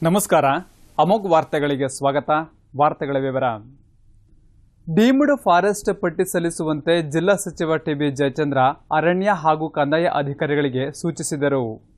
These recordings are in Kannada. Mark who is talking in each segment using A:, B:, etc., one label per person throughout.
A: ನಮಸ್ಕಾರ. ಅಮೋಘ್ ವಾರ್ತೆಗಳಿಗೆ ಸ್ವಾಗತ. ವಾರ್ತೆಗಳ ವಿವರ. ಡೀಮ್ಡ್ ಫಾರೆಸ್ಟ್ ಪಟ್ಟಿ ಸಲ್ಲಿಸುವಂತೆ ಜಿಲ್ಲಾ ಸಚಿವ ಟಿಬಿ ಜಯಚಂದ್ರ ಅರಣ್ಯ ಹಾಗೂ ಕಂದಾಯ ಅಧಿಕಾರಿಗಳಿಗೆ ಸೂಚಿಸಿದರು.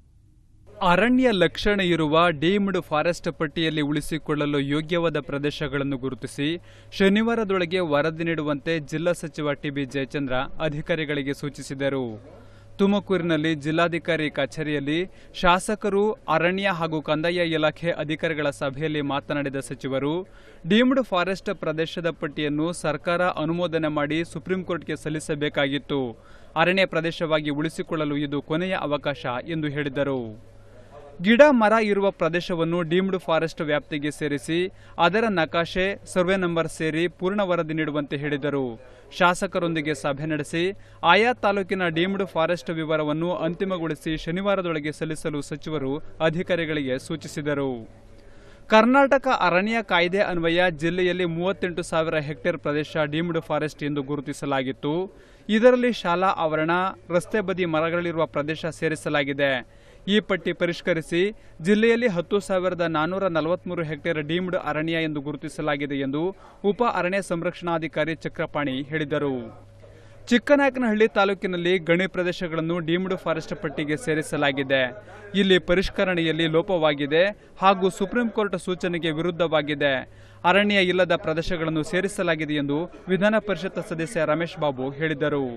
A: ಅರಣ್ಯ ಲಕ್ಷಣ ಇರುವ ಡೀಮ್ಡ್ ಫಾರೆಸ್ಟ್ ಪಟ್ಟಿಯಲ್ಲಿ ಉಳಿಸಿಕೊಳ್ಳಲು ಯೋಗ್ಯವಾದ ಪ್ರದೇಶಗಳನ್ನು ಗುರುತಿಸಿ ಶನಿವಾರದೊಳಗೆ ವರದಿ ನೀಡುವಂತೆ ಜಿಲ್ಲಾ ಸಚಿವ ಟಿಬಿ ಜಯಚಂದ್ರ ಅಧಿಕಾರಿಗಳಿಗೆ ಸೂಚಿಸಿದರು. ತುಮಕೂರಿನಲ್ಲಿ ಜಿಲ್ಲಾಧಿಕಾರಿ ಕಚೇರಿಯಲ್ಲಿ ಶಾಸಕರು, ಅರಣ್ಯ ಹಾಗೂ ಕಂದಾಯ ಇಲಾಖೆ ಅಧಿಕಾರಿಗಳ ಸಭೆಯಲ್ಲಿ ಮಾತನಾಡಿದ ಸಚಿವರು, ಡೀಮ್ಡ್ ಫಾರೆಸ್ಟ್ ಪ್ರದೇಶದ ಪಟ್ಟಿಯನ್ನು ಸರ್ಕಾರ ಅನುಮೋದನೆ ಮಾಡಿ ಸುಪ್ರೀಂಕೋರ್ಟ್ಗೆ ಸಲ್ಲಿಸಬೇಕಾಗಿತ್ತು. ಅರಣ್ಯ ಪ್ರದೇಶವಾಗಿ ಉಳಿಸಿಕೊಳ್ಳಲು ಇದು ಕೊನೆಯ ಅವಕಾಶ ಎಂದು ಹೇಳಿದರು. ಗಿಡ ಮರ ಇರುವ ಪ್ರದೇಶವನ್ನು ಡೀಮ್ಡ್ ಫಾರೆಸ್ಟ್ ವ್ಯಾಪ್ತಿಗೆ ಸೇರಿಸಿ ಅದರ ನಕಾಶೆ, ಸರ್ವೆ ನಂಬರ್ ಸೇರಿ ಪೂರ್ಣ ವರದಿ ನೀಡುವಂತೆ ಹೇಳಿದರು. ಶಾಸಕರೊಂದಿಗೆ ಸಭೆ ನಡೆಸಿ ಆಯಾ ತಾಲೂಕಿನ ಡೀಮ್ಡ್ ಫಾರೆಸ್ಟ್ ವಿವರವನ್ನು ಅಂತಿಮಗೊಳಿಸಿ ಶನಿವಾರದೊಳಗೆ ಸಲ್ಲಿಸಲು ಸಚಿವರು ಅಧಿಕಾರಿಗಳಿಗೆ ಸೂಚಿಸಿದರು. ಕರ್ನಾಟಕ ಅರಣ್ಯ ಕಾಯ್ದೆ ಅನ್ವಯ ಜಿಲ್ಲೆಯಲ್ಲಿ 38,000 ಹೆಕ್ಟೇರ್ ಪ್ರದೇಶ ಡೀಮ್ಡ್ ಫಾರೆಸ್ಟ್ ಎಂದು ಗುರುತಿಸಲಾಗಿತ್ತು. ಇದರಲ್ಲಿ ಶಾಲಾ ಆವರಣ, ರಸ್ತೆ ಬದಿ ಮರಗಳಿರುವ ಪ್ರದೇಶ ಸೇರಿಸಲಾಗಿದೆ. ಈ ಪಟ್ಟಿ ಪರಿಷ್ಕರಿಸಿ ಜಿಲ್ಲೆಯಲ್ಲಿ 10,443 ಹೆಕ್ಟೇರ್ ಡೀಮ್ಡ್ ಅರಣ್ಯ ಎಂದು ಗುರುತಿಸಲಾಗಿದೆ ಎಂದು ಉಪ ಅರಣ್ಯ ಸಂರಕ್ಷಣಾಧಿಕಾರಿ ಚಕ್ರಪಾಣಿ ಹೇಳಿದರು. ಚಿಕ್ಕನಾಯಕನಹಳ್ಳಿ ತಾಲೂಕಿನಲ್ಲಿ ಗಣಿ ಪ್ರದೇಶಗಳನ್ನು ಡೀಮ್ಡ್ ಫಾರೆಸ್ಟ್ ಪಟ್ಟಿಗೆ ಸೇರಿಸಲಾಗಿದೆ. ಇಲ್ಲಿ ಪರಿಷ್ಕರಣೆಯಲ್ಲಿ ಲೋಪವಾಗಿದೆ ಹಾಗೂ ಸುಪ್ರೀಂ ಕೋರ್ಟ್ ಸೂಚನೆಗೆ ವಿರುದ್ಧವಾಗಿದೆ. ಅರಣ್ಯ ಇಲ್ಲದ ಪ್ರದೇಶಗಳನ್ನು ಸೇರಿಸಲಾಗಿದೆ ಎಂದು ವಿಧಾನ ಪರಿಷತ್ ಸದಸ್ಯ ರಮೇಶ್ ಬಾಬು ಹೇಳಿದರು.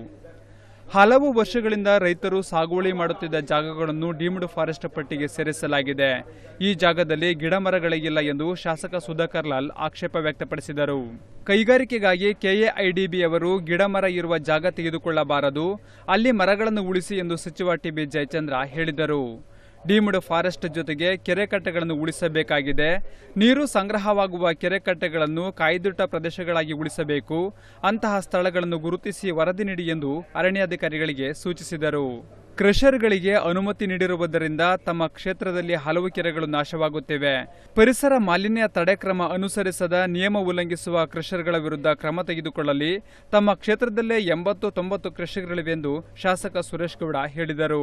A: ಹಲವು ವರ್ಷಗಳಿಂದ ರೈತರು ಸಾಗುವಳಿ ಮಾಡುತ್ತಿದ್ದ ಜಾಗಗಳನ್ನು ಡೀಮ್ಡ್ ಫಾರೆಸ್ಟ್ ಪಟ್ಟಿಗೆ ಸೇರಿಸಲಾಗಿದೆ. ಈ ಜಾಗದಲ್ಲಿ ಗಿಡಮರಗಳೇ ಇಲ್ಲ ಎಂದು ಶಾಸಕ ಸುಧಾಕರ್ ಲಾಲ್ ಆಕ್ಷೇಪ ವ್ಯಕ್ತಪಡಿಸಿದರು. ಕೈಗಾರಿಕೆಗಾಗಿ ಕೆಎಐಡಿಬಿ ಅವರು ಗಿಡಮರ ಇರುವ ಜಾಗ ತೆಗೆದುಕೊಳ್ಳಬಾರದು, ಅಲ್ಲಿ ಮರಗಳನ್ನು ಉಳಿಸಿ ಎಂದು ಸಚಿವ ಟಿಬಿ ಜಯಚಂದ್ರ ಹೇಳಿದರು. ಡೀಮ್ಡ್ ಫಾರೆಸ್ಟ್ ಜೊತೆಗೆ ಕೆರೆಕಟ್ಟೆಗಳನ್ನು ಉಳಿಸಬೇಕಾಗಿದೆ. ನೀರು ಸಂಗ್ರಹವಾಗುವ ಕೆರೆಕಟ್ಟೆಗಳನ್ನು ಕಾಯ್ದಿಟ್ಟ ಪ್ರದೇಶಗಳಾಗಿ ಉಳಿಸಬೇಕು. ಅಂತಹ ಸ್ಥಳಗಳನ್ನು ಗುರುತಿಸಿ ವರದಿ ನೀಡಿ ಎಂದು ಅರಣ್ಯಾಧಿಕಾರಿಗಳಿಗೆ ಸೂಚಿಸಿದರು. ಕ್ರಷರ್ಗಳಿಗೆ ಅನುಮತಿ ನೀಡಿರುವುದರಿಂದ ತಮ್ಮ ಕ್ಷೇತ್ರದಲ್ಲಿ ಹಲವು ಕೆರೆಗಳು ನಾಶವಾಗುತ್ತಿವೆ. ಪರಿಸರ ಮಾಲಿನ್ಯ ತಡೆ ಕ್ರಮ ಅನುಸರಿಸದ ನಿಯಮ ಉಲ್ಲಂಘಿಸುವ ಕ್ರಷರ್ಗಳ ವಿರುದ್ಧ ಕ್ರಮ ತೆಗೆದುಕೊಳ್ಳಲಿ. ತಮ್ಮ ಕ್ಷೇತ್ರದಲ್ಲೇ 80-90 ಕ್ರಷರ್ಗಳಿವೆ ಎಂದು ಶಾಸಕ ಸುರೇಶ್ ಗೌಡ ಹೇಳಿದರು.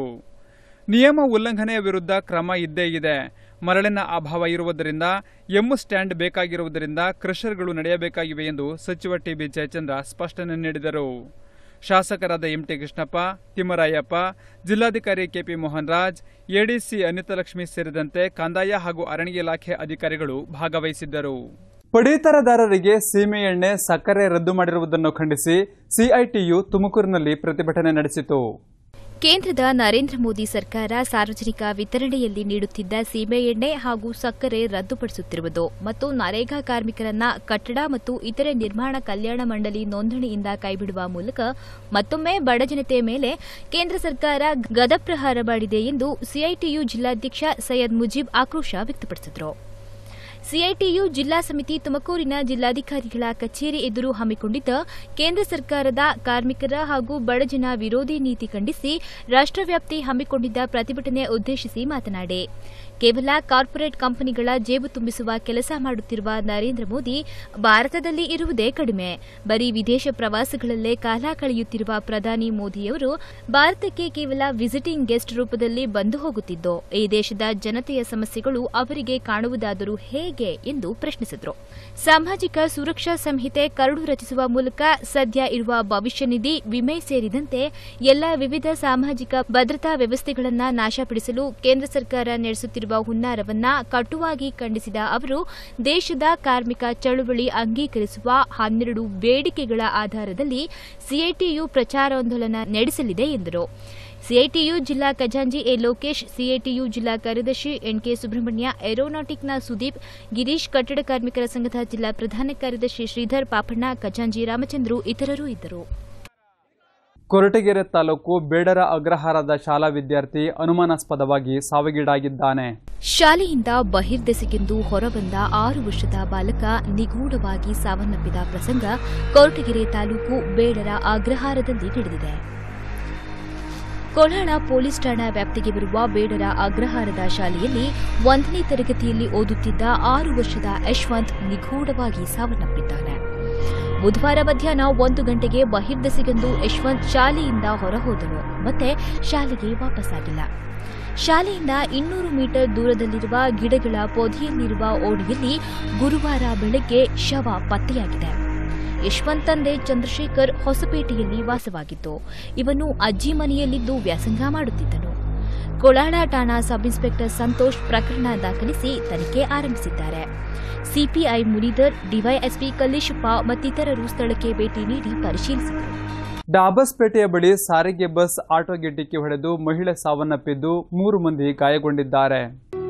A: ನಿಯಮ ಉಲ್ಲಂಘನೆಯ ವಿರುದ್ಧ ಕ್ರಮ ಇದ್ದೇ ಇದೆ. ಮರಳಿನ ಅಭಾವ ಇರುವುದರಿಂದ ಎಮ್ಮು ಸ್ಟ್ಯಾಂಡ್ ಬೇಕಾಗಿರುವುದರಿಂದ ಕ್ರಷರ್ಗಳು ನಡೆಯಬೇಕಾಗಿವೆ ಎಂದು ಸಚಿವ ಟಿಬಿ ಜಯಚಂದ್ರ ಸ್ಪಷ್ಟನೆ ನೀಡಿದರು. ಶಾಸಕರಾದ ಎಂಟಿ ಕೃಷ್ಣಪ್ಪ, ತಿಮ್ಮರಾಯಪ್ಪ, ಜಿಲ್ಲಾಧಿಕಾರಿ ಕೆಪಿ ಮೋಹನ್ ರಾಜ್, ಎಡಿಸಿ ಅನಿತಲಕ್ಷ್ಮಿ ಸೇರಿದಂತೆ ಕಂದಾಯ ಹಾಗೂ ಅರಣ್ಯ ಇಲಾಖೆ ಅಧಿಕಾರಿಗಳು ಭಾಗವಹಿಸಿದ್ದರು. ಪಡಿತರದಾರರಿಗೆ ಸೀಮೆ ಎಣ್ಣೆ, ಸಕ್ಕರೆ ರದ್ದು ಮಾಡಿರುವುದನ್ನು ಖಂಡಿಸಿ ಸಿಐಟಿಯು ತುಮಕೂರಿನಲ್ಲಿ ಪ್ರತಿಭಟನೆ ನಡೆಸಿತು.
B: ಕೇಂದ್ರದ ನರೇಂದ್ರ ಮೋದಿ ಸರ್ಕಾರ ಸಾರ್ವಜನಿಕ ವಿತರಣೆಯಲ್ಲಿ ನೀಡುತ್ತಿದ್ದ ಸೀಮೆ ಎಣ್ಣೆ ಹಾಗೂ ಸಕ್ಕರೆ ರದ್ದುಪಡಿಸುತ್ತಿರುವುದು ಮತ್ತು ನರೇಗಾ ಕಾರ್ಮಿಕರನ್ನ ಕಟ್ಟಡ ಮತ್ತು ಇತರೆ ನಿರ್ಮಾಣ ಕಲ್ಯಾಣ ಮಂಡಳಿ ನೋಂದಣಿಯಿಂದ ಕೈಬಿಡುವ ಮೂಲಕ ಮತ್ತೊಮ್ಮೆ ಬಡಜನತೆಯ ಮೇಲೆ ಕೇಂದ್ರ ಸರ್ಕಾರ ಗದಪ್ರಹಾರ ಮಾಡಿದೆ ಎಂದು ಸಿಐಟಿಯು ಜಿಲ್ಲಾಧ್ಯಕ್ಷ ಸೈಯದ್ ಮುಜೀಬ್ ಆಕ್ರೋಶ ವ್ಯಕ್ತಪಡಿಸಿದರು. ಸಿಐಟಿಯು ಜಿಲ್ಲಾ ಸಮಿತಿ ತುಮಕೂರಿನ ಜಿಲ್ಲಾಧಿಕಾರಿಗಳ ಕಚೇರಿ ಎದುರು ಹಮ್ಮಿಕೊಂಡಿದ್ದ ಕೇಂದ್ರ ಸರ್ಕಾರದ ಕಾರ್ಮಿಕರ ಹಾಗೂ ಬಡಜನ ವಿರೋಧಿ ನೀತಿ ಖಂಡಿಸಿ ರಾಷ್ಟ್ರವ್ಯಾಪ್ತಿ ಹಮ್ಮಿಕೊಂಡಿದ್ದ ಪ್ರತಿಭಟನೆ ಉದ್ದೇಶಿಸಿ ಮಾತನಾಡಿ, ಕೇವಲ ಕಾರ್ಪೊರೇಟ್ ಕಂಪನಿಗಳ ಜೇಬು ತುಂಬಿಸುವ ಕೆಲಸ ಮಾಡುತ್ತಿರುವ ನರೇಂದ್ರ ಮೋದಿ ಭಾರತದಲ್ಲಿ ಇರುವುದೇ ಕಡಿಮೆ. ಬರೀ ವಿದೇಶ ಪ್ರವಾಸಗಳಲ್ಲೇ ಕಾಲ ಕಳೆಯುತ್ತಿರುವ ಪ್ರಧಾನಿ ಮೋದಿಯವರು ಭಾರತಕ್ಕೆ ಕೇವಲ ವಿಸಿಟಿಂಗ್ ಗೆಸ್ಟ್ ರೂಪದಲ್ಲಿ ಬಂದು ಹೋಗುತ್ತಿದ್ದು, ಈ ದೇಶದ ಜನತೆಯ ಸಮಸ್ಯೆಗಳು ಅವರಿಗೆ ಕಾಣುವುದಾದರೂ ಹೇಗೆ ಎಂದು ಪ್ರಶ್ನಿಸಿದರು. ಸಾಮಾಜಿಕ ಸುರಕ್ಷಾ ಸಂಹಿತೆ ಕರಡು ರಚಿಸುವ ಮೂಲಕ ಸದ್ಯ ಇರುವ ಭವಿಷ್ಯ ನಿಧಿ, ವಿಮೆ ಸೇರಿದಂತೆ ಎಲ್ಲಾ ವಿವಿಧ ಸಾಮಾಜಿಕ ಭದ್ರತಾ ವ್ಯವಸ್ಥೆಗಳನ್ನು ನಾಶಪಡಿಸಲು ಕೇಂದ್ರ ಸರ್ಕಾರ ನಡೆಸುತ್ತಿರುವ ಹುನ್ನಾರವನ್ನ ಕಟುವಾಗಿ ಖಂಡಿಸಿದ ಅವರು, ದೇಶದ ಕಾರ್ಮಿಕ ಚಳುವಳಿ ಅಂಗೀಕರಿಸುವ 12 ಬೇಡಿಕೆಗಳ ಆಧಾರದಲ್ಲಿ ಸಿಐಟಿಯು ಪ್ರಚಾರಾಂದೋಲನ ನಡೆಸಲಿದೆ ಎಂದರು. ಸಿಐಟಿಯು ಜಿಲ್ಲಾ ಖಜಾಂಚಿ ಎ ಲೋಕೇಶ್, ಸಿಐಟಿಯು ಜಿಲ್ಲಾ ಕಾರ್ಯದರ್ಶಿ ಎನ್ಕೆ ಸುಬ್ರಹ್ಮಣ್ಯ, ಏರೋನಾಟಿಕ್ನ ಸುದೀಪ್, ಗಿರೀಶ್, ಕಟ್ಟಡ ಕಾರ್ಮಿಕರ ಸಂಘದ ಜಿಲ್ಲಾ ಪ್ರಧಾನ ಕಾರ್ಯದರ್ಶಿ ಶ್ರೀಧರ್ ಪಾಪಣ್ಣ, ಖಜಾಂಚಿ ರಾಮಚಂದ್ರು ಇತರರು ಇದ್ದರು.
A: ಕೊರಟಗೆರೆ ತಾಲೂಕು ಬೇಡರ ಅಗ್ರಹಾರದ ಶಾಲಾ ವಿದ್ಯಾರ್ಥಿ ಅನುಮಾನಾಸ್ಪದವಾಗಿ ಸಾವಿಗೀಡಾಗಿದ್ದಾನೆ.
B: ಶಾಲೆಯಿಂದ ಬಹಿರ್ದೆಸೆಗೆಂದು ಹೊರಬಂದ 6 ವರ್ಷದ ಬಾಲಕ ನಿಗೂಢವಾಗಿ ಸಾವನ್ನಪ್ಪಿದ ಪ್ರಸಂಗ ಕೊರಟಗೆರೆ ತಾಲೂಕು ಬೇಡರ ಅಗ್ರಹಾರದಲ್ಲಿ ನಡೆದಿದೆ. ಕೋಲಾರ ಪೊಲೀಸ್ ಠಾಣಾ ವ್ಯಾಪ್ತಿಗೆ ಬರುವ ಬೇಡರ ಅಗ್ರಹಾರದ ಶಾಲೆಯಲ್ಲಿ 1ನೇ ತರಗತಿಯಲ್ಲಿ ಓದುತ್ತಿದ್ದ 6 ವರ್ಷದ ಯಶವಂತ್ ನಿಗೂಢವಾಗಿ ಸಾವನ್ನಪ್ಪಿದ್ದಾನೆ. ಬುಧವಾರ ಮಧ್ಯಾಹ್ನ 1 ಗಂಟೆಗೆ ಬಹಿರ್ದೆಸೆಗೆಂದು ಯಶವಂತ್ ಶಾಲೆಯಿಂದ ಹೊರಹೋದನು ಮತ್ತೆ ಶಾಲೆಗೆ ವಾಪಸ್ಸಾಗಿಲ್ಲ. ಶಾಲೆಯಿಂದ 200 ಮೀಟರ್ ದೂರದಲ್ಲಿರುವ ಗಿಡಗಳ ಪೊದೆಯಲ್ಲಿರುವ ಓಣಿಯಲ್ಲಿ ಗುರುವಾರ ಬೆಳಗ್ಗೆ ಶವ ಪತ್ತೆಯಾಗಿದೆ. ಯಶವಂತ್ ತಂದೆ ಚಂದ್ರಶೇಖರ್ ಹೊಸಪೇಟೆಯಲ್ಲಿ ವಾಸವಾಗಿದ್ದು, ಇವನು ಅಜ್ಜಿ ಮನೆಯಲ್ಲಿದ್ದು ವ್ಯಾಸಂಗ ಮಾಡುತ್ತಿದ್ದನು. ಕೋಲಾಳ ಠಾಣಾ ಸಬ್ ಇನ್ಸ್ಪೆಕ್ಟರ್ ಸಂತೋಷ್ ಪ್ರಕರಣ ದಾಖಲಿಸಿ ತನಿಖೆ ಆರಂಭಿಸಿದ್ದಾರೆ. ಸಿಪಿಐ ಮುನಿಧರ್, ಡಿವೈಎಸ್ಪಿ ಕಲ್ಲೇಶಪ್ಪ ಮತ್ತಿತರರು ಸ್ಥಳಕ್ಕೆ ಭೇಟಿ ನೀಡಿ ಪರಿಶೀಲಿಸಿದರು.
A: ಡಾಬಸ್ಪೇಟೆಯ ಬಳಿ ಸಾರಿಗೆ ಬಸ್ ಆಟೋಗೆ ಡಿಕ್ಕಿ ಹೊಡೆದು ಮಹಿಳೆ ಸಾವನ್ನಪ್ಪಿದ್ದು 3 ಮಂದಿ ಗಾಯಗೊಂಡಿದ್ದಾರೆ.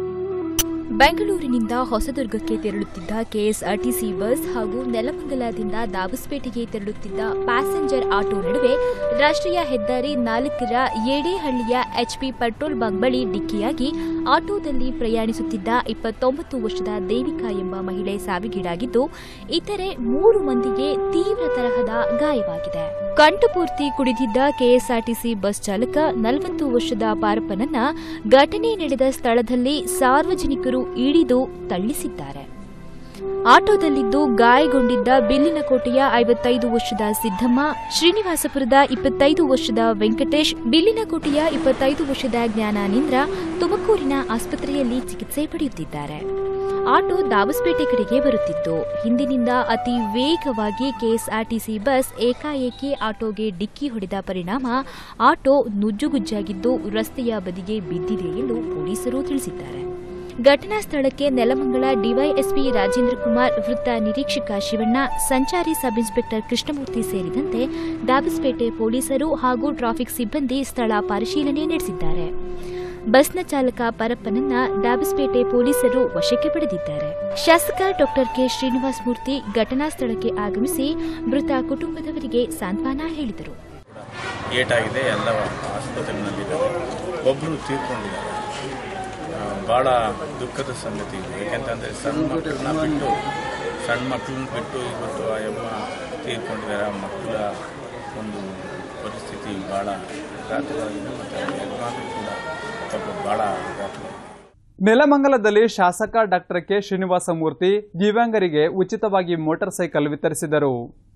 B: ಬೆಂಗಳೂರಿನಿಂದ ಹೊಸದುರ್ಗಕ್ಕೆ ತೆರಳುತ್ತಿದ್ದ ಕೆಎಸ್ಆರ್ಟಿಸಿ ಬಸ್ ಹಾಗೂ ನೆಲಮಂಗಲದಿಂದ ದಾಬಸ್ಪೇಟೆಗೆ ತೆರಳುತ್ತಿದ್ದ ಪ್ಯಾಸೆಂಜರ್ ಆಟೋ ನಡುವೆ ರಾಷ್ಟ್ರೀಯ ಹೆದ್ದಾರಿ 4ರ ಯಡೇಹಳ್ಳಿಯ ಎಚ್ಪಿ ಪೆಟ್ರೋಲ್ ಬಂಕ್ ಬಳಿ ಡಿಕ್ಕಿಯಾಗಿ ಆಟೋದಲ್ಲಿ ಪ್ರಯಾಣಿಸುತ್ತಿದ್ದ 29 ವರ್ಷದ ದೇವಿಕಾ ಎಂಬ ಮಹಿಳೆ ಸಾವಿಗೀಡಾಗಿದ್ದು, ಇತರೆ 3 ಮಂದಿಗೆ ತೀವ್ರ ತರಹದ ಗಾಯವಾಗಿದೆ. ಕಂಠಪೂರ್ತಿ ಕುಡಿದಿದ್ದ ಕೆಎಸ್ಆರ್ಟಿಸಿ ಬಸ್ ಚಾಲಕ 40 ವರ್ಷದ ಪಾರಪ್ಪನನ್ನ ಘಟನೆ ನಡೆದ ಸ್ಥಳದಲ್ಲಿ ಸಾರ್ವಜನಿಕರು ಹಿಡಿದು ತಳ್ಳಿಸಿದ್ದಾರೆ. ಆಟೋದಲ್ಲಿದ್ದು ಗಾಯಗೊಂಡಿದ್ದ ಬಿಲ್ಲಿನಕೋಟೆಯ 55 ವರ್ಷದ ಸಿದ್ದಮ್ಮ, ಶ್ರೀನಿವಾಸಪುರದ 25 ವರ್ಷದ ವೆಂಕಟೇಶ್, ಬಿಲ್ಲಿನಕೋಟೆಯ 25 ವರ್ಷದ ಜ್ಞಾನಾನಂದ್ರ ತುಮಕೂರಿನ ಆಸ್ಪತ್ರೆಯಲ್ಲಿ ಚಿಕಿತ್ಸೆ ಪಡೆಯುತ್ತಿದ್ದಾರೆ. ಆಟೋ ದಾಬಸ್ಪೇಟೆ ಕಡೆಗೆ ಬರುತ್ತಿತ್ತು. ಹಿಂದಿನಿಂದ ಅತಿ ವೇಗವಾಗಿ ಕೆಎಸ್ಆರ್ಟಿಸಿ ಬಸ್ ಏಕಾಏಕಿ ಆಟೋಗೆ ಡಿಕ್ಕಿ ಹೊಡೆದ ಪರಿಣಾಮ ಆಟೋ ನುಜ್ಜುಗುಜ್ಜಾಗಿದ್ದು ರಸ್ತೆಯ ಬದಿಗೆ ಬಿದ್ದಿದೆ ಎಂದು ಪೊಲೀಸರು ತಿಳಿಸಿದ್ದಾರೆ. ಘಟನಾ ಸ್ಥಳಕ್ಕೆ ನೆಲಮಂಗಲ ಡಿವೈಎಸ್ಪಿ ರಾಜೇಂದ್ರ ಕುಮಾರ್, ವೃತ್ತ ನಿರೀಕ್ಷಕ ಶಿವಣ್ಣ, ಸಂಚಾರಿ ಸಬ್ ಇನ್ಸ್ಪೆಕ್ಟರ್ ಕೃಷ್ಣಮೂರ್ತಿ ಸೇರಿದಂತೆ ದಾಬಸ್ಪೇಟೆ ಪೊಲೀಸರು ಹಾಗೂ ಟ್ರಾಫಿಕ್ ಸಿಬ್ಬಂದಿ ಸ್ಥಳ ಪರಿಶೀಲನೆ ನಡೆಸಿದ್ದಾರೆ. ಬಸ್ನ ಚಾಲಕ ಪರಪ್ಪನನ್ನ ದಾಬಸ್ಪೇಟೆ ಪೊಲೀಸರು ವಶಕ್ಕೆ ಪಡೆದಿದ್ದಾರೆ. ಶಾಸಕ ಡಾ ಕೆ ಶ್ರೀನಿವಾಸ ಮೂರ್ತಿ ಘಟನಾ ಸ್ಥಳಕ್ಕೆ ಆಗಮಿಸಿ ಮೃತ ಕುಟುಂಬದವರಿಗೆ ಸಾಂತ್ವನ ಹೇಳಿದರು.
C: ಏಟಾಗಿದೆ, ಎಲ್ಲ ಆಸ್ಪತ್ರೆಯಲ್ಲಿದ್ದಾರೆ, ಒಬ್ಬರು ತೀರ್ಕೊಂಡಿದ್ದಾರೆ. ಭಾಳ ದುಃಖದ ಸಂಗತಿ ಇದೆ. ಯಾಕೆಂತಂದರೆ ಸಣ್ಣ ಮಕ್ಕಳನ್ನ ಬಿಟ್ಟು ಇವತ್ತು ಆ ಅಮ್ಮ ತೀರ್ಕೊಂಡಿದ್ದಾರೆ. ಆ ಮಕ್ಕಳ ಒಂದು ಪರಿಸ್ಥಿತಿ ಭಾಳ ಘಾತವಾಗಿದೆ ಮತ್ತು ಯಜಮಾನರು ಕೂಡ ಪಾಪ ಭಾಳ ಘಾತವಾಗಿದೆ.
A: ನೆಲಮಂಗಲದಲ್ಲಿ ಶಾಸಕ ಡಾ ಕೆ ಶ್ರೀನಿವಾಸ ಮೂರ್ತಿ ದಿವ್ಯಾಂಗರಿಗೆ ಉಚಿತವಾಗಿ ಮೋಟಾರ್ ಸೈಕಲ್ ವಿತರಿಸಿದರು.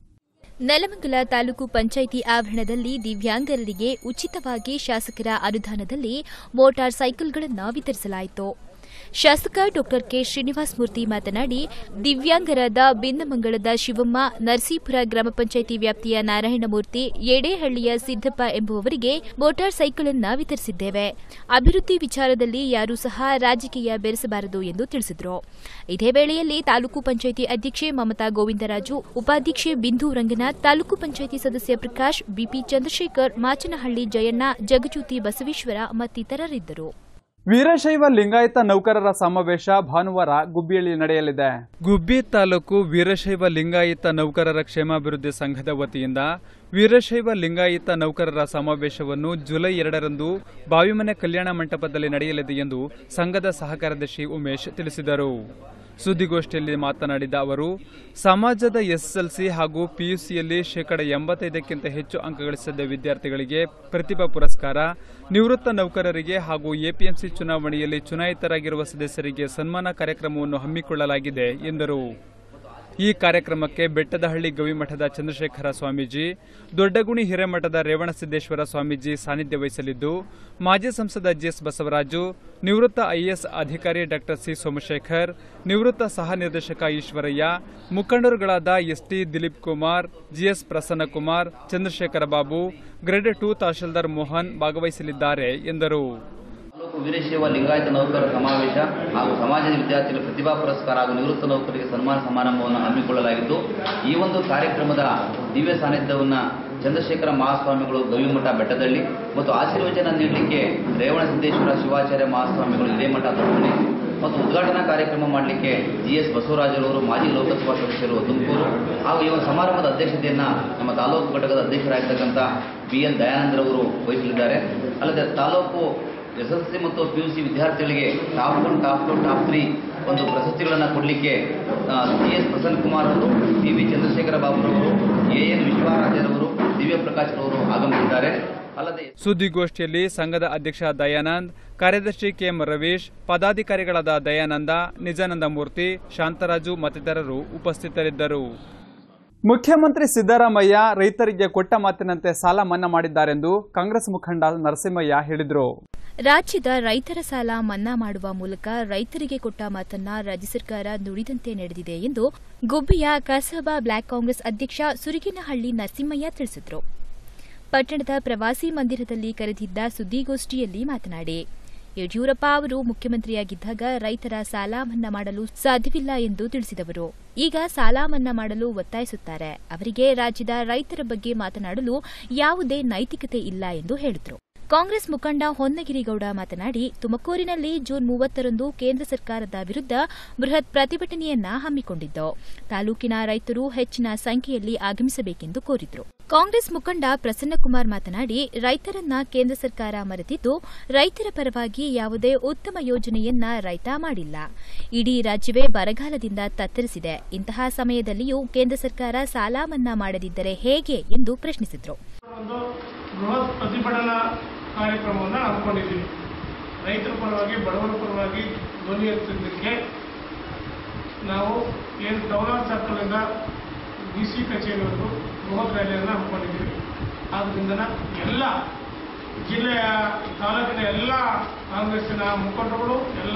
B: ನೆಲಮಂಗಲ ತಾಲೂಕು ಪಂಚಾಯಿತಿ ಆವರಣದಲ್ಲಿ ದಿವ್ಯಾಂಗರಿಗೆ ಉಚಿತವಾಗಿ ಶಾಸಕರ ಅನುದಾನದಲ್ಲಿ ಮೋಟಾರ್ ಸೈಕಲ್ಗಳನ್ನು ವಿತರಿಸಲಾಯಿತು. ಶಾಸಕ ಡಾ ಕೆ ಶ್ರೀನಿವಾಸ ಮೂರ್ತಿ ಮಾತನಾಡಿ, ದಿವ್ಯಾಂಗರಾದ ಬಿನ್ನಮಂಗಲದ ಶಿವಮ್ಮ, ನರಸೀಪುರ ಗ್ರಾಮ ಪಂಚಾಯಿತಿ ವ್ಯಾಪ್ತಿಯ ನಾರಾಯಣಮೂರ್ತಿ, ಯಡೇಹಳ್ಳಿಯ ಸಿದ್ದಪ್ಪ ಎಂಬುವವರಿಗೆ ಮೋಟಾರ್ ಸೈಕಲ್ ಅನ್ನು ವಿತರಿಸಿದ್ದೇವೆ. ಅಭಿವೃದ್ಧಿ ವಿಚಾರದಲ್ಲಿ ಯಾರೂ ಸಹ ರಾಜಕೀಯ ಬೆರೆಸಬಾರದು ಎಂದು ತಿಳಿಸಿದರು. ಇದೇ ವೇಳೆಯಲ್ಲಿ ತಾಲೂಕು ಪಂಚಾಯಿತಿ ಅಧ್ಯಕ್ಷೆ ಮಮತಾ ಗೋವಿಂದರಾಜು, ಉಪಾಧ್ಯಕ್ಷೆ ಬಿಂದು ರಂಗನಾಥ್, ತಾಲೂಕು ಪಂಚಾಯಿತಿ ಸದಸ್ಯ ಪ್ರಕಾಶ್, ಬಿಪಿ ಚಂದ್ರಶೇಖರ್, ಮಾಚನಹಳ್ಳಿ ಜಯಣ್ಣ, ಜಗಜ್ಯೋತಿ ಬಸವೇಶ್ವರ ಮತ್ತಿತರರಿದ್ದರು.
A: ವೀರಶೈವ ಲಿಂಗಾಯತ ನೌಕರರ ಸಮಾವೇಶ ಭಾನುವಾರ ಗುಬ್ಬಿಯಲ್ಲಿ ನಡೆಯಲಿದೆ. ಗುಬ್ಬಿ ತಾಲೂಕು ವೀರಶೈವ ಲಿಂಗಾಯತ ನೌಕರರ ಕ್ಷೇಮಾಭಿವೃದ್ಧಿ ಸಂಘದ ವತಿಯಿಂದ ವೀರಶೈವ ಲಿಂಗಾಯತ ನೌಕರರ ಸಮಾವೇಶವನ್ನು ಜುಲೈ 2ರಂದು ಬಾವಿಮನೆ ಕಲ್ಯಾಣ ಮಂಟಪದಲ್ಲಿ ನಡೆಯಲಿದೆ ಎಂದು ಸಂಘದ ಸಹ ಕಾರ್ಯದರ್ಶಿ ಉಮೇಶ್ ತಿಳಿಸಿದರು. ಸುದ್ದಿಗೋಷ್ಠಿಯಲ್ಲಿ ಮಾತನಾಡಿದ ಅವರು, ಸಮಾಜದ ಎಸ್ಎಸ್ಎಲ್ಸಿ ಹಾಗೂ ಪಿಯುಸಿಯಲ್ಲಿ 85% ಹೆಚ್ಚು ಅಂಕ ಗಳಿಸಿದ ವಿದ್ಯಾರ್ಥಿಗಳಿಗೆ ಪ್ರತಿಭಾ ಪುರಸ್ಕಾರ, ನಿವೃತ್ತ ನೌಕರರಿಗೆ ಹಾಗೂ ಎಪಿಎಂಸಿ ಚುನಾವಣೆಯಲ್ಲಿ ಚುನಾಯಿತರಾಗಿರುವ ಸದಸ್ಯರಿಗೆ ಸನ್ಮಾನ ಕಾರ್ಯಕ್ರಮವನ್ನು ಹಮ್ಮಿಕೊಳ್ಳಲಾಗಿದೆ ಎಂದರು. ಈ ಕಾರ್ಯಕ್ರಮಕ್ಕೆ ಬೆಟ್ಟದಹಳ್ಳಿ ಗವಿಮಠದ ಚಂದ್ರಶೇಖರ ಸ್ವಾಮೀಜಿ, ದೊಡ್ಡಗುಣಿ ಹಿರೇಮಠದ ರೇವಣಸಿದ್ದೇಶ್ವರ ಸ್ವಾಮೀಜಿ ಸಾನ್ನಿಧ್ಯ ವಹಿಸಲಿದ್ದು, ಮಾಜಿ ಸಂಸದ ಜಿಎಸ್ ಬಸವರಾಜು, ನಿವೃತ್ತ ಐಎಎಸ್ ಅಧಿಕಾರಿ ಡಾ ಸಿ ಸೋಮಶೇಖರ್, ನಿವೃತ್ತ ಸಹ ನಿರ್ದೇಶಕ ಈಶ್ವರಯ್ಯ, ಮುಖಂಡರುಗಳಾದ ST Dilip Kumar, GS Prasannakumar, Chandrashekara Babu, grade 2 tahsildar Mohan ಭಾಗವಹಿಸಲಿದ್ದಾರೆ ಎಂದರು.
D: ವೀರಶೈವ ಲಿಂಗಾಯತ ನೌಕರರ ಸಮಾವೇಶ ಹಾಗೂ ಸಮಾಜದ ವಿದ್ಯಾರ್ಥಿಗಳ ಪ್ರತಿಭಾ ಪುರಸ್ಕಾರ ಹಾಗೂ ನಿವೃತ್ತ ನೌಕರರಿಗೆ ಸನ್ಮಾನ ಸಮಾರಂಭವನ್ನು ಹಮ್ಮಿಕೊಳ್ಳಲಾಗಿದ್ದು, ಈ ಒಂದು ಕಾರ್ಯಕ್ರಮದ ದಿವ್ಯ ಸಾನ್ನಿಧ್ಯವನ್ನು ಚಂದ್ರಶೇಖರ ಮಹಾಸ್ವಾಮಿಗಳು ಗವಿಮಠ ಬೆಟ್ಟದಲ್ಲಿ ಮತ್ತು ಆಶೀರ್ವಚನ ನೀಡಲಿಕ್ಕೆ ರೇವಣಸಿದ್ದೇಶ್ವರ ಶಿವಾಚಾರ್ಯ ಮಹಾಸ್ವಾಮಿಗಳು ಹಿರೇಮಠ ದೊಡ್ಡಗುಣಿ ಮತ್ತು ಉದ್ಘಾಟನಾ ಕಾರ್ಯಕ್ರಮ ಮಾಡಲಿಕ್ಕೆ ಜಿಎಸ್ ಬಸವರಾಜರವರು, ಮಾಜಿ ಲೋಕಸಭಾ ಸದಸ್ಯರು ತುಮಕೂರು, ಹಾಗೂ ಈ ಒಂದು ಸಮಾರಂಭದ ಅಧ್ಯಕ್ಷತೆಯನ್ನು ನಮ್ಮ ತಾಲೂಕು ಘಟಕದ ಅಧ್ಯಕ್ಷರಾಗಿರ್ತಕ್ಕಂಥ ಬಿಎನ್ ದಯಾನಂದರವರು ವಹಿಸಲಿದ್ದಾರೆ. ಅಲ್ಲದೆ ತಾಲೂಕು ಎಸ್ಎಸ್ಎಲ್ಸಿ ಮತ್ತು ಪಿಯುಸಿ ವಿದ್ಯಾರ್ಥಿಗಳಿಗೆ ಟಾಪ್ 1, ಟಾಪ್ 2, ಟಾಪ್ 3 ಒಂದು ಪ್ರಶಸ್ತಿಗಳನ್ನು ಕೊಡಲಿಕ್ಕೆ ಜಿಎಸ್ ಪ್ರಸನ್ನಕುಮಾರ್ ಅವರು, ಟಿವಿ ಚಂದ್ರಶೇಖರ ಬಾಬುರವರು, ಎಎನ್ ವಿಶ್ವರಾಜರವರು, ದಿವ್ಯ ಪ್ರಕಾಶ್ ಅವರು ಆಗಮಿಸಿದ್ದಾರೆ. ಅಲ್ಲದೆ
A: ಸುದ್ದಿಗೋಷ್ಠಿಯಲ್ಲಿ ಸಂಘದ ಅಧ್ಯಕ್ಷ ದಯಾನಂದ್, ಕಾರ್ಯದರ್ಶಿ ಕೆಎಂ ರವೀಶ್, ಪದಾಧಿಕಾರಿಗಳಾದ ದಯಾನಂದ, ನಿಜಾನಂದ ಮೂರ್ತಿ, ಶಾಂತರಾಜು ಮತ್ತಿತರರು ಉಪಸ್ಥಿತರಿದ್ದರು. ಮುಖ್ಯಮಂತ್ರಿ ಸಿದ್ದರಾಮಯ್ಯ ರೈತರಿಗೆ ಕೊಟ್ಟ ಮಾತಿನಂತೆ ಸಾಲ ಮನ್ನಾ ಮಾಡಿದ್ದಾರೆಂದು ಕಾಂಗ್ರೆಸ್ ಮುಖಂಡ ನರಸಿಂಹಯ್ಯ ಹೇಳಿದರು.
B: ರಾಜ್ಯದ ರೈತರ ಸಾಲ ಮನ್ನಾ ಮಾಡುವ ಮೂಲಕ ರೈತರಿಗೆ ಕೊಟ್ಟ ಮಾತನ್ನ ರಾಜ್ಯ ಸರ್ಕಾರ ನುಡಿದಂತೆ ನಡೆದಿದೆ ಎಂದು ಗುಬ್ಬಿಯ ಕಸಬಾ ಬ್ಲಾಕ್ ಕಾಂಗ್ರೆಸ್ ಅಧ್ಯಕ್ಷ ಸುರಗಿನಹಳ್ಳಿ ನರಸಿಂಹಯ್ಯ ತಿಳಿಸಿದರು. ಪಟ್ಟಣದ ಪ್ರವಾಸಿ ಮಂದಿರದಲ್ಲಿ ಕರೆದಿದ್ದ ಸುದ್ದಿಗೋಷ್ಠಿಯಲ್ಲಿ ಮಾತನಾಡಿ, ಯಡಿಯೂರಪ್ಪ ಅವರು ಮುಖ್ಯಮಂತ್ರಿಯಾಗಿದ್ದಾಗ ರೈತರ ಸಾಲ ಮನ್ನಾ ಮಾಡಲು ಸಾಧ್ಯವಿಲ್ಲ ಎಂದು ತಿಳಿಸಿದವರು. ಈಗ ಸಾಲ ಮನ್ನಾ ಮಾಡಲು ಒತ್ತಾಯಿಸುತ್ತಾರೆ. ಅವರಿಗೆ ರಾಜ್ಯದ ರೈತರ ಬಗ್ಗೆ ಮಾತನಾಡಲು ಯಾವುದೇ ನೈತಿಕತೆ ಇಲ್ಲ ಎಂದು ಹೇಳಿದರು. ಕಾಂಗ್ರೆಸ್ ಮುಖಂಡ ಹೊನ್ನಗಿರಿಗೌಡ ಮಾತನಾಡಿ, ತುಮಕೂರಿನಲ್ಲಿ ಜೂನ್ 30ರಂದು ಕೇಂದ್ರ ಸರ್ಕಾರದ ವಿರುದ್ಧ ಬೃಹತ್ ಪ್ರತಿಭಟನೆಯನ್ನ ಹಮ್ಮಿಕೊಂಡಿದ್ದು, ತಾಲೂಕಿನ ರೈತರು ಹೆಚ್ಚಿನ ಸಂಖ್ಯೆಯಲ್ಲಿ ಆಗಮಿಸಬೇಕೆಂದು ಕೋರಿದರು. ಕಾಂಗ್ರೆಸ್ ಮುಖಂಡ ಪ್ರಸನ್ನಕುಮಾರ್ ಮಾತನಾಡಿ, ರೈತರನ್ನ ಕೇಂದ್ರ ಸರ್ಕಾರ ಮರೆತಿದ್ದು, ರೈತರ ಪರವಾಗಿ ಯಾವುದೇ ಉತ್ತಮ ಯೋಜನೆಯನ್ನ ರೈತ ಮಾಡಿಲ್ಲ. ಇಡೀ ರಾಜ್ಯವೇ ಬರಗಾಲದಿಂದ ತತ್ತರಿಸಿದೆ. ಇಂತಹ ಸಮಯದಲ್ಲಿಯೂ ಕೇಂದ್ರ ಸರ್ಕಾರ ಸಾಲ ಮನ್ನಾ ಮಾಡದಿದ್ದರೆ ಹೇಗೆ ಎಂದು ಪ್ರಶ್ನಿಸಿದರು.
E: ಬೃಹತ್ ಪ್ರತಿಭಟನಾ ಕಾರ್ಯಕ್ರಮವನ್ನು ಹಮ್ಮಿಕೊಂಡಿದ್ದೀವಿ. ರೈತರ ಪರವಾಗಿ, ಬಡವರ ಪರವಾಗಿ ಧ್ವನಿ ಎತ್ತಲಿಕ್ಕೆ ನಾವು ಟೌನ್ ಸರ್ಕಲ್ನಿಂದ DC ಕಚೇರಿವರೆಗೂ ಬೃಹತ್ ರ್ಯಾಲಿಯನ್ನು ಹಮ್ಮಿಕೊಂಡಿದ್ದೀವಿ. ಆದ್ದರಿಂದ ಎಲ್ಲ ಜಿಲ್ಲೆಯ, ತಾಲೂಕಿನ ಎಲ್ಲ ಕಾಂಗ್ರೆಸ್ಸಿನ ಮುಖಂಡರುಗಳು, ಎಲ್ಲ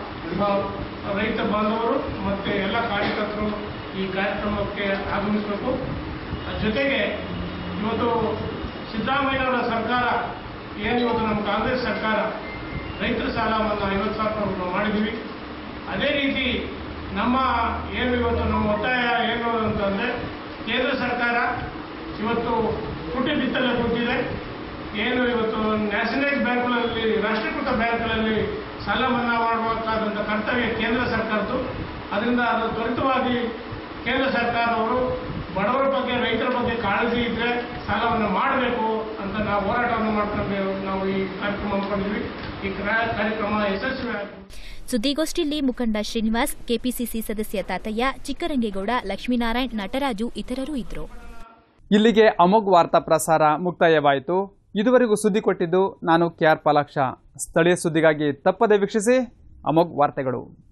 E: ರೈತ ಬಾಂಧವರು ಮತ್ತು ಎಲ್ಲ ಕಾರ್ಯಕರ್ತರು ಈ ಕಾರ್ಯಕ್ರಮಕ್ಕೆ ಆಗಮಿಸಬೇಕು. ಜೊತೆಗೆ ಇವತ್ತು ಸಿದ್ದರಾಮಯ್ಯನವರ ಸರ್ಕಾರ ಇವತ್ತು ನಮ್ಮ ಕಾಂಗ್ರೆಸ್ ಸರ್ಕಾರ ರೈತರ ಸಾಲ ಮನ್ನಾ 50,000 ರೂಪಾಯಿ ಮಾಡಿದ್ದೀವಿ. ಅದೇ ರೀತಿ ನಮ್ಮ ಇವತ್ತು ನಮ್ಮ ಒತ್ತಾಯ ಏನು ಅಂತಂದರೆ, ಕೇಂದ್ರ ಸರ್ಕಾರ ಇವತ್ತು ತುಟಿ ಬಿತ್ತಲೆ ಕೊಟ್ಟಿದೆ. ಇವತ್ತು ನ್ಯಾಷನಲೈಸ್ ಬ್ಯಾಂಕ್ಗಳಲ್ಲಿ, ರಾಷ್ಟ್ರೀಕೃತ ಬ್ಯಾಂಕ್ಗಳಲ್ಲಿ ಸಾಲ ಮನ್ನಾ ಮಾಡಬೇಕಾದಂಥ ಕರ್ತವ್ಯ ಕೇಂದ್ರ ಸರ್ಕಾರದ್ದು. ಅದರಿಂದ ಅದು ತ್ವರಿತವಾಗಿ ಕೇಂದ್ರ ಸರ್ಕಾರವರು ಬಡವರ ಬಗ್ಗೆ, ರೈತರ ಬಗ್ಗೆ ಕಾಳಜಿ ಇದ್ದರೆ ಸಾಲವನ್ನು ಮಾಡಬೇಕು ಅಂತ ನಾವು ಹೋರಾಟವನ್ನು ಮಾಡ್ಕೊಂಡು ನಾವು ಈ ಕಾರ್ಯಕ್ರಮ ಹಮ್ಮಿಕೊಂಡಿದ್ವಿ. ಈ ಕಾರ್ಯಕ್ರಮ ಯಶಸ್ವಿಯಾಗಿ
B: ಸುದ್ದಿಗೋಷ್ಠಿಯಲ್ಲಿ ಮುಖಂಡ ಶ್ರೀನಿವಾಸ್, ಕೆಪಿಸಿಸಿ ಸದಸ್ಯ ತಾತಯ್ಯ, ಚಿಕ್ಕರಂಗೇಗೌಡ, ಲಕ್ಷ್ಮೀನಾರಾಯಣ್, ನಟರಾಜು ಇತರರು ಇದ್ದರು.
A: ಇಲ್ಲಿಗೆ ಅಮೋಘ್ ವಾರ್ತಾ ಪ್ರಸಾರ ಮುಕ್ತಾಯವಾಯಿತು. ಇದುವರೆಗೂ ಸುದ್ದಿ ಕೊಟ್ಟಿದ್ದು ನಾನು KR ಪಾಲಾಕ್ಷ. ಸ್ಥಳೀಯ ಸುದ್ದಿಗಾಗಿ ತಪ್ಪದೆ ವೀಕ್ಷಿಸಿ ಅಮೋಘ್ ವಾರ್ತೆಗಳು.